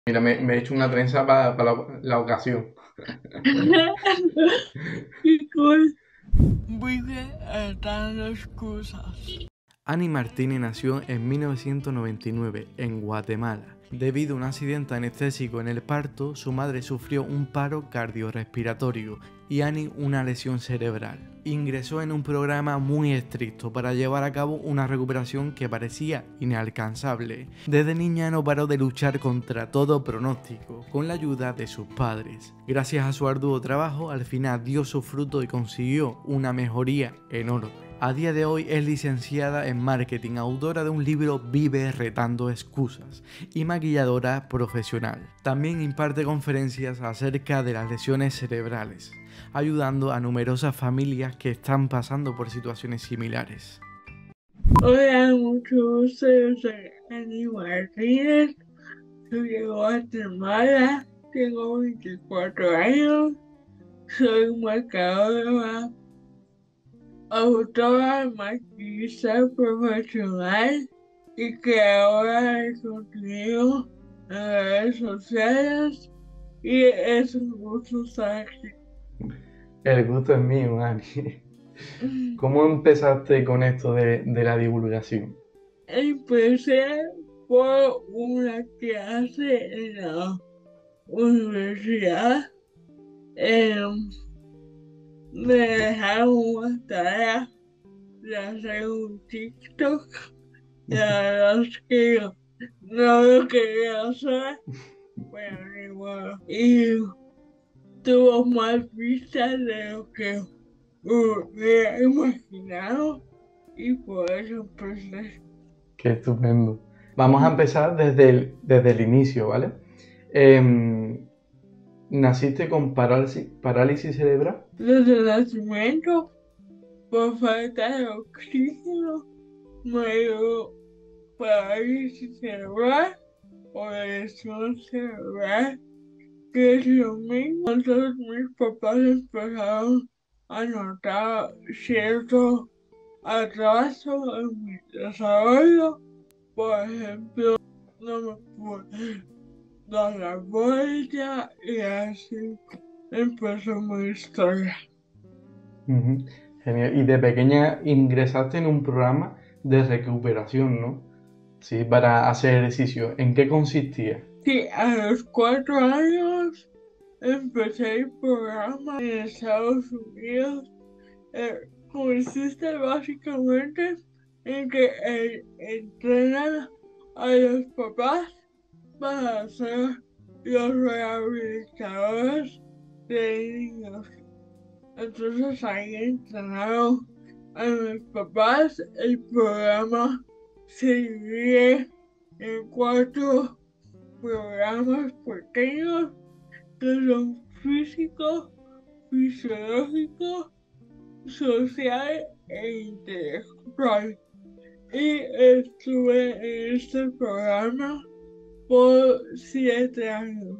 Mira, me he hecho una trenza para la ocasión. Qué cool. Vive dando excusas. Annie Martínez nació en 1999 en Guatemala. Debido a un accidente anestésico en el parto, su madre sufrió un paro cardiorrespiratorio y Annie una lesión cerebral. Ingresó en un programa muy estricto para llevar a cabo una recuperación que parecía inalcanzable. Desde niña no paró de luchar contra todo pronóstico, con la ayuda de sus padres. Gracias a su arduo trabajo, al final dio su fruto y consiguió una mejoría enorme. A día de hoy es licenciada en marketing, autora de un libro Vive retando excusas y maquilladora profesional. También imparte conferencias acerca de las lesiones cerebrales, ayudando a numerosas familias que están pasando por situaciones similares. Hola, mucho gusto. Yo soy Annie Martínez. Soy de Guatemala. Tengo 24 años. Soy maquilladora, autora, maquillista profesional y creadora de contenido en redes sociales. Y es un gusto estar aquí. El gusto es mío, Ani. ¿Cómo empezaste con esto de la divulgación? Empecé por una clase en la universidad. em, Me dejaron una tarea de hacer un TikTok. La verdad es que yo no lo quería hacer, pero ni modo. Y tuvo más vistas de lo que hubiera imaginado y por eso empecé. Qué estupendo. Vamos a empezar desde el inicio, ¿vale? Em, ¿Naciste con parálisis cerebral? Desde el nacimiento, por falta de oxígeno, me dio parálisis cerebral o lesión cerebral, que es lo mismo. Entonces mis papás empezaron a notar cierto atraso en mi desarrollo. Por ejemplo, no me pude dar la vuelta y así empezó mi historia. Ujú. Genial. Y de pequeña ingresaste en un programa de recuperación, ¿no? Sí, para hacer ejercicio. ¿En qué consistía? Sí, a los 4 años empecé el programa en Estados Unidos. Consiste básicamente en que entrenan a los papás para ser los rehabilitadores de niños. Entonces ahí entrenaron a mis papás. El programa se divide en 4 programas pequeños que son físico, fisiológico, social e intelectual. Y estuve en este programa por 7 años.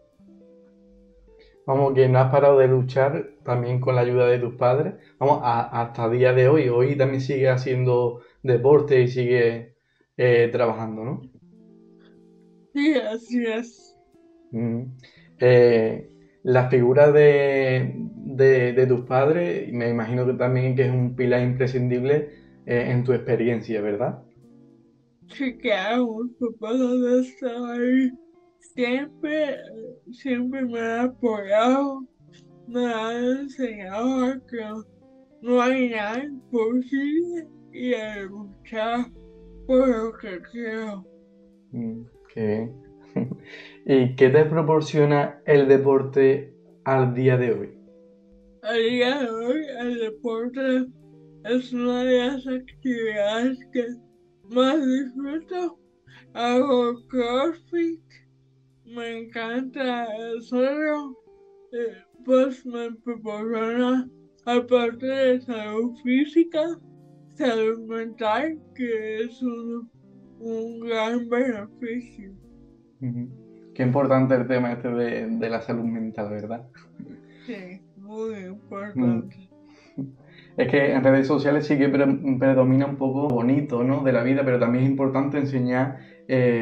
Vamos, que no has parado de luchar también con la ayuda de tus padres. Vamos, hasta el día de hoy. Hoy también sigues haciendo deporte y sigues trabajando, ¿no? Sí, así es. Mm. Eh, la figura de tus padres, me imagino que también que es un pilar imprescindible en tu experiencia, ¿verdad? Sí, claro, mis papás han estado ahí. Siempre, siempre me han apoyado, me han enseñado a que no hay nada imposible y a luchar por lo que quiero. Qué bien. ¿Y qué te proporciona el deporte al día de hoy? A día de hoy, el deporte es una de las actividades que más disfruto. Hago CrossFit, me encanta hacerlo, pues me proporciona, aparte de salud física, salud mental, que es un gran beneficio. Ujú. Qué importante el tema este de la salud mental, ¿verdad? Sí, muy Mm. importante. Es que en redes sociales sí que predomina un poco bonito, ¿no? De la vida, pero también es importante enseñar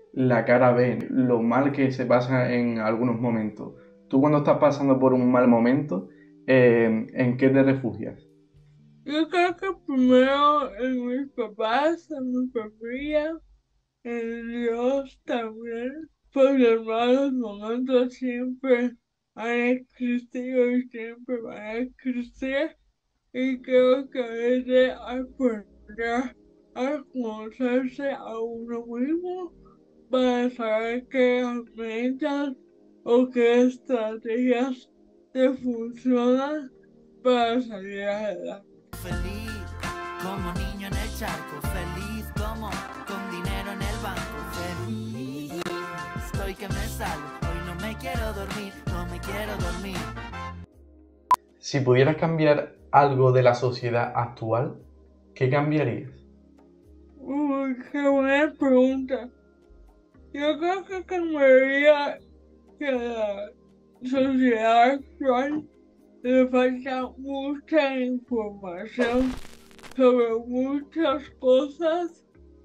la cara B, lo mal que se pasa en algunos momentos. Tú cuando estás pasando por un mal momento, ¿en qué te refugias? Yo creo que primero en mis papás, en mi familia, en Dios también, porque los malos momentos siempre han existido y siempre van a existir. Y creo que es de aprender a conocerse a uno mismo para saber qué herramientas o qué estrategias te funcionan para salir adelante. Feliz como niño en el charco, feliz como con dinero en el banco, feliz. Estoy que me salgo, hoy no me quiero dormir, no me quiero dormir. Si pudieras cambiar algo de la sociedad actual, ¿qué cambiarías? Uy, qué buena pregunta. Yo creo que cambiaría que la sociedad actual le falta mucha información sobre muchas cosas.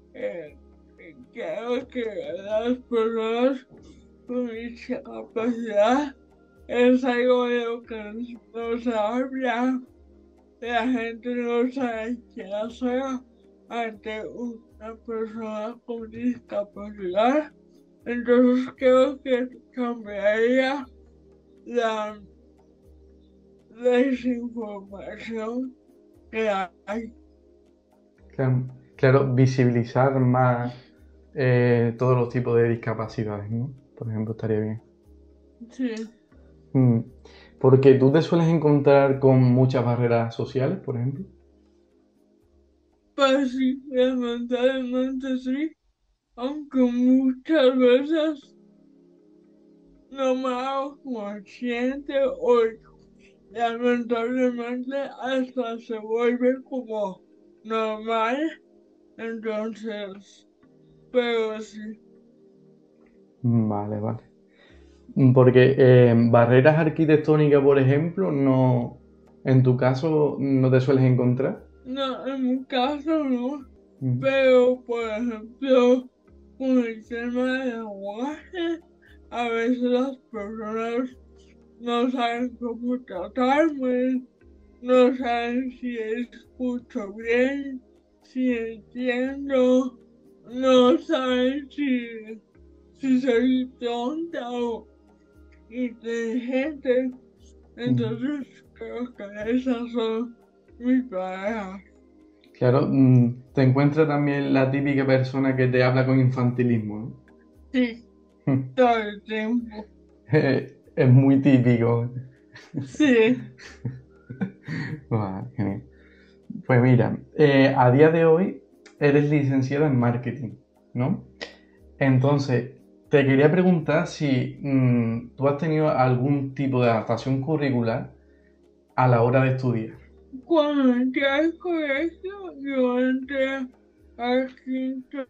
Creo que las personas con discapacidad es algo de lo que no se habla. La gente no sabe qué hacer ante una persona con discapacidad. Entonces creo que cambiaría la desinformación que hay. Claro, claro, visibilizar más todos los tipos de discapacidades, ¿no? Por ejemplo, estaría bien. Sí, Mm. Porque tú te sueles encontrar con muchas barreras sociales, por ejemplo. pues sí, lamentablemente sí, aunque muchas veces no me hago consciente o lamentablemente hasta se vuelve como normal, entonces, pero sí. Vale, vale. Porque barreras arquitectónicas, por ejemplo, no, en tu caso no te sueles encontrar. No, en mi caso no, Mm. pero por ejemplo, con el tema del lenguaje, a veces las personas no saben cómo tratarme, no saben si escucho bien, si entiendo, no saben si soy tonta o inteligente. Mm. Entonces creo que esas son mis parejas. Claro, te encuentras también la típica persona que te habla con infantilismo, Sí, ¿no? todo el tiempo. Es muy típico. Sí, Vale, genial. Pues mira, a día de hoy eres licenciado en marketing, ¿no? Entonces, te quería preguntar si tú has tenido algún tipo de adaptación curricular a la hora de estudiar. cuando entré al colegio, yo entré al quinto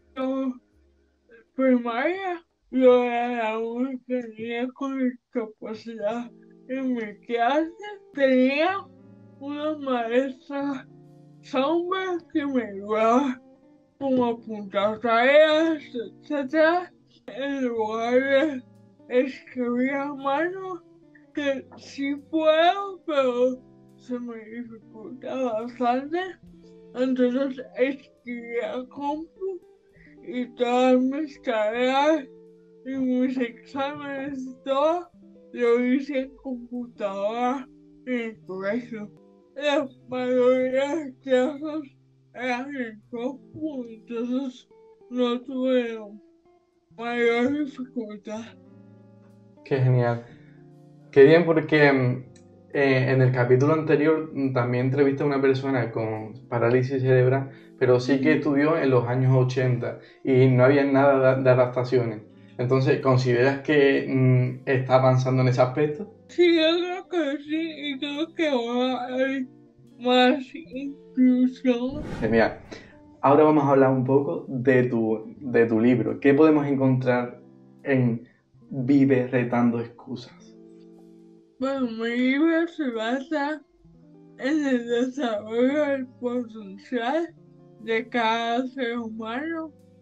primaria, yo era la única niña con discapacidad en mi clase. Tenía una maestra sombra que me ayudaba como a apuntar tareas, etcétera, en lugar de escribir a mano, que sí puedo, pero se me dificulta bastante. Entonces escribía a compu y todas mis tareas y mis exámenes y todo lo hice en computadora en el colegio. La mayoría de casos eran en compu, entonces no tuve mayor dificultad. Qué genial. Qué bien porque en el capítulo anterior también entrevisté a una persona con parálisis cerebral, pero sí que estudió en los años 80 y no había nada de adaptaciones. Entonces, ¿consideras que está avanzando en ese aspecto? Sí, yo creo que sí, y creo que ahora hay más inclusión. Genial. Ahora vamos a hablar un poco de tu libro. ¿Qué podemos encontrar en Vive retando excusas? Bueno, mi libro se basa en el desarrollo del potencial de cada ser humano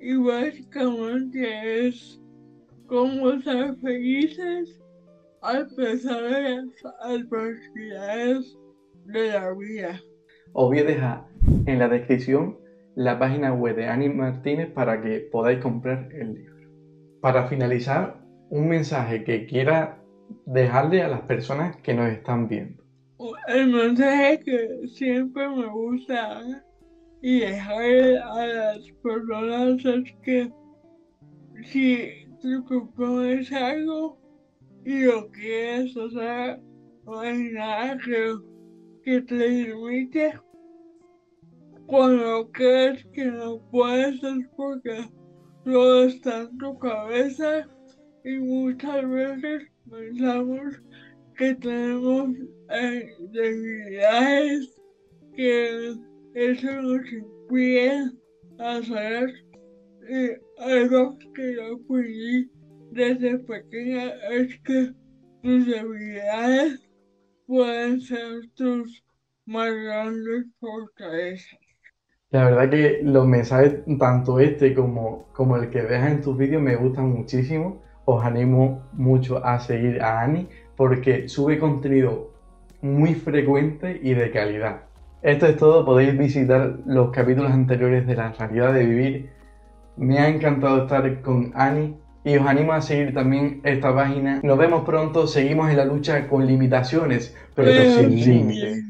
y básicamente es cómo ser felices a pesar de las adversidades de la vida. Os voy a dejar en la descripción la página web de Annie Martínez para que podáis comprar el libro. Para finalizar, un mensaje que quiera dejarle a las personas que nos están viendo. El mensaje que siempre me gusta dar y dejarle a las personas es que si te propones algo y lo quieres hacer, no hay nada que te limite. Cuando crees que no puedes es porque todo está en tu cabeza y muchas veces pensamos que tenemos debilidades, que eso nos impide hacer algo que yo aprendí desde pequeña es que tus debilidades pueden ser tus más grandes fortalezas. La verdad que los mensajes, tanto este como el que dejas en tus vídeos, me gustan muchísimo. Os animo mucho a seguir a Annie porque sube contenido muy frecuente y de calidad. Esto es todo, podéis visitar los capítulos anteriores de La realidad de vivir. Me ha encantado estar con Annie y os animo a seguir también esta página. Nos vemos pronto, seguimos en la lucha con limitaciones, pero sin límites.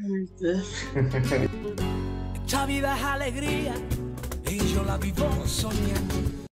Esta vida es alegría y yo la vivo soñando.